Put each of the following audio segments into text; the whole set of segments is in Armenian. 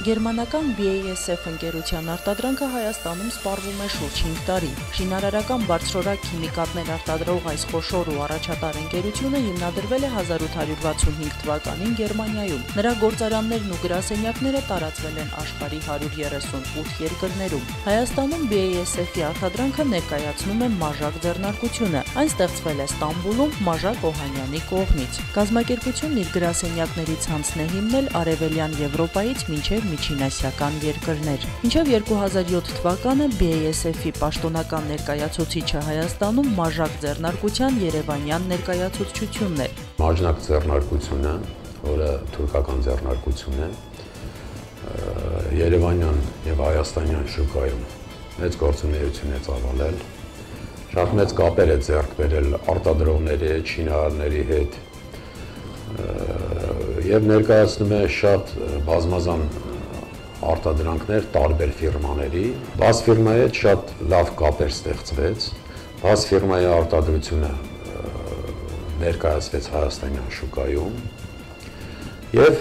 Գերմանական BASF ընկերության արտադրանքը Հայաստանում սպառվում է շուրջ 5 տարի։ Շինարարական բարձրորակ քիմիկատներ արտադրող այս խոշոր ու առաջատար ընկերությունը հիմնադրվել է 1865 թվականին Գերմանիայում։ Նրա գործարաններն ու գրասենյակները տարածվել են աշխարհի 138 երկրներում։ Հայաստանում BASF-ի արտադրանքը ներկայացնում է Մաժակ ձեռնարկությունը։ Այն ստեղծվել է Ստամբուլում Մաժակ Օհանյանի կողմից։ Կազմակերպությունն իր գրասենյակների ցանցն է հիմնել Արևելյան Եվրոպայից մինչև միջինասիական երկրներ։ Մինչև 2007 թվականը BASF-ի պաշտոնական ներկայացուցիչը Հայաստանում Մաժակ ձեռնարկության երևանյան ներկայացուցչությունն էր։ Մաժակ ձեռնարկությունը, որը թուրքական ձեռնարկություն է, երևանյան եւ հայաստանյան շուկայում մեծ գործունեություն է ծավալել, շատ մեծ կապեր է ձեռք բերել արտադրողների, շինարարների հետ եւ ներկայացնում է շատ բազմազան արտադրանքներ տարբեր ֆիրմաների։ Բաց ֆիրմայի հետ շատ լավ կապեր ստեղծվեց։ Բաց ֆիրմայի արտադրությունը ներկայացվեց հայաստանյան շուկայում եւ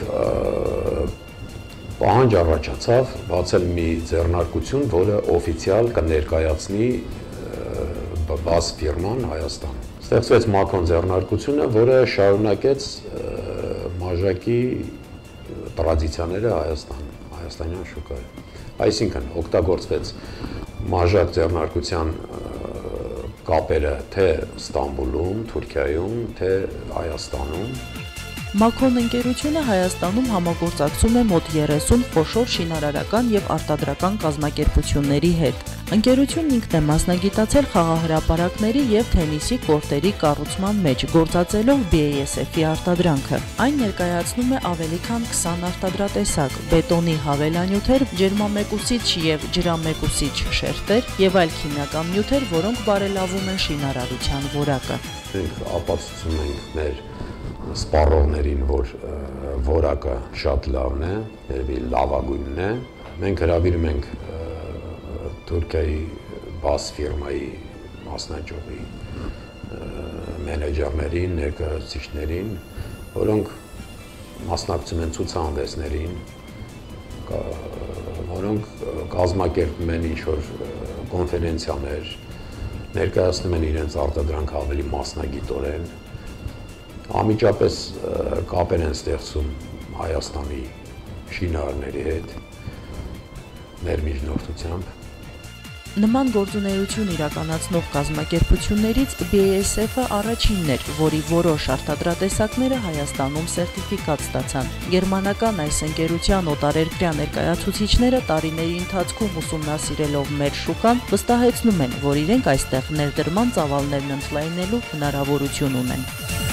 պահանջ առաջացավ բացել մի ձեռնարկություն, որը օֆիցիալ կներկայացնի բաց ֆիրման Հայաստանում։ Ստեղծվեց Մաքոն ձեռնարկությունը, որը շարունակեց Մաժակի տրադիցիաները հայաստանյան շուկայում։ Այսինքն օգտագործվեց Մաժակ ձեռնարկության կապերը թե Ստամբուլում, Թուրքիայում, թե Հայաստանում։ Մաքոն ընկերությունը Հայաստանում համագործակցում է մոտ 30 խոշոր շինարարական եւ արտադրական կազմակերպությունների հետ։ Ընկերությունն ինքն է մասնագիտացել խաղահրապարակների եւ թենիսի կորտերի կառուցման մեջ, գործածելով BASF-ի արտադրանքը։ Այն ներկայացնում է ավելի քան 20 արտադրատեսակ՝ բետոնի հավելանյութեր, ջերմամեկուսիչ եւ ջրամեկուսիչ շերտեր եւ այլ քիմիական նյութեր, որոնք բարելավում են շինարարության որակը։ Մենք ապացուցում ենք մեր սպառողներին, որ որակը շատ լավն է, երևի լավագույնն է։ Մենք հրավիրում ենք Թուրքիայի բաց ֆիրմայի մասնաճյուղի մենեջերներին, ներկայացուցիչներին, որոնք մասնակցում են ցուցահանդեսներին, որոնք կազմակերպում են ինչ-որ կոնֆերենցիաներ, ներկայացնում են իրենց արտադրանքը ավելի մասնագիտորեն։ Անմիջապես կապեր են ստեղծում Հայաստանի շինարարների հետ, մեր միջնորդությամբ։ Նման գործունեություն իրականացնող կազմակերպություններից BASF-ը առաջինն էր, որի որոշ արտադրատեսակները Հայաստանում սերտիֆիկատ ստացան։ Գերմանական այս ընկերության օտարերկրյա ներկայացուցիչները տարիների ընթացքում ուսումնասիրելով մեր շուկան, վստահեցնում են, որ իրենք այստեղ ներդրման ծավալներն ընդլայնելու հնարավորություն ունեն։